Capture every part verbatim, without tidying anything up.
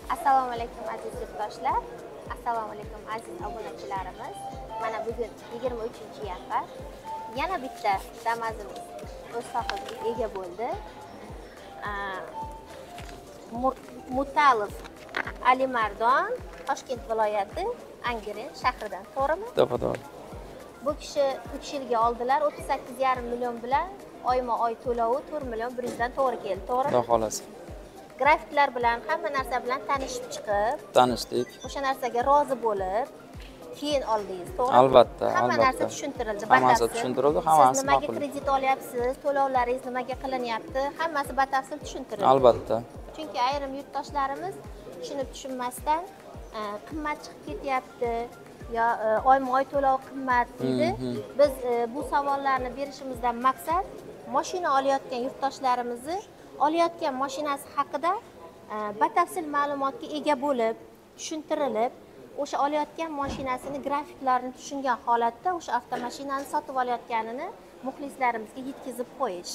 Assalomu alaykum aziz yurtdoshlar. Assalomu alaykum aziz obunachilarimiz. Mana bugun yigirma uchinchi yanvar. Yana bitta Damas'imiz o'z sohibiga ega bo'ldi. Mutalov Alimardon, Toshkent viloyati Angren shahridan, to'g'rimi? To'g'ri. Bu kishi uch yilga oldilar, o'ttiz sakkiz yarim million bilan oyma-oy to'lovi to'rt million bir yuz dan to'g'ri keldi, to'g'rimi? Xudo xolasa. Grafiklar bilan, hamma narsa bilan tanishib chiqib, tanishdik. O'sha narsaga rozi bo'lib, keyin oldingiz, to'g'rimi? Albatta, hamma albatta. narsa tushuntirildi, Hammasi tushuntirildi, hammasi Siz nimaga ma'qul. kredit olyapsiz, to'lovlaringiz nimaga qilinyapti, hammasi batafsil tushuntirildi. Albatta. Chunki ayrim yurtdoshlarimiz tushunib tushunmasdan qimmat chiqib ketyapti yo oyma-oy to'lov qimmat deydi. Biz bu savollarni berishimizdan maqsad mashina olayotgan yurtdoshlarimizni olayotgan mashinasi haqida batafsil ma'lumotga ega bo'lib, tushuntirilib, o'sha olayotgan mashinasini grafiklarini tushungan holatda o'sha avtomashinani sotib olayotganini muxlislarimizga yetkazib qo'yish.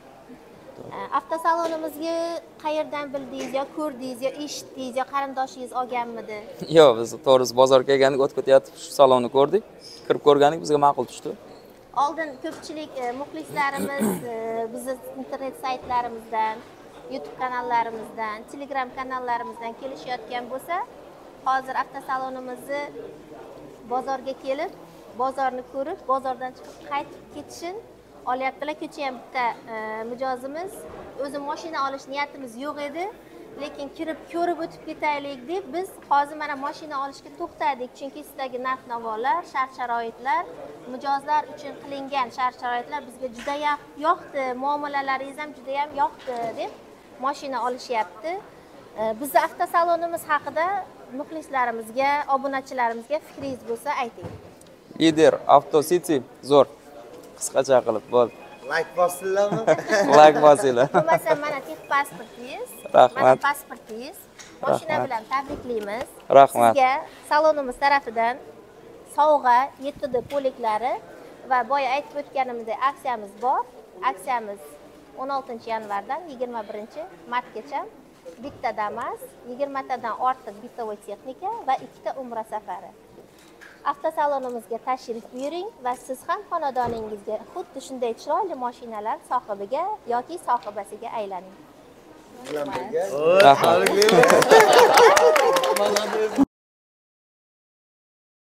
Avtosalonimizga qayerdan bildingiz, yo ko'rdingiz, yo eshitdingiz, yo qarindoshingiz olganmidi? Yo'q, biz to'g'risi bozorga kelgandik, o'tib ketayotib shu salonni ko'rdik. Kirib ko'rgandik, bizga ma'qul tushdi. Oldin ko'pchilik muxlislarimiz bizni internet saytlarimizdan, YouTube kanallarimizdan, Telegram kanallarimizdan kelishayotgan bo'lsa, hozir avtosalonimizni bozorga kelib, bozorni ko'rib, bozordan chiqib qaytib ketishini olyaptilar. Kecha ham bitta mijozimiz o'zi mashina olish niyatimiz yo'q edi, lekin kirib ko'rib o'tib ketaylik deb biz hozir mana mashina olishga to'xtadik. Chunki sizdagi narx-navolar, shart-sharoitlar, mijozlar uchun qilingan shart-sharoitlar bizga juda yoqdi, muomalalaringiz ham juda ham yoqdi deb mashina olishyapti. Bizning avtosalonimiz haqida muxlislarimizga, obunachilarimizga fikringiz bo'lsa ayting. Lider Auto City zo'r. Qisqacha qilib bo'ldi. Like bosinglarmi? Like bosinglar. Bo'lmasa mana tek pasportingiz, mana pasportingiz. Mashina bilan tabriklaymiz. Rahmat. Sizga salonimiz tarafidan sovg'a yetti D poliklari va boya aytib o'tganimdek aksiyamiz bor. Aksiyamiz o'n oltinchi yanvardan yigirma birinchi martgacha bitta Damas, yigirma tadan ortiq bittovoy texnika va ikkita umra safari. Avtosalonimizga tashrif buyuring va siz ham xonadoningizga xuddi shunday chiroyli mashinalar sohibiga yoki sohibasiga aylaning. Rahmat.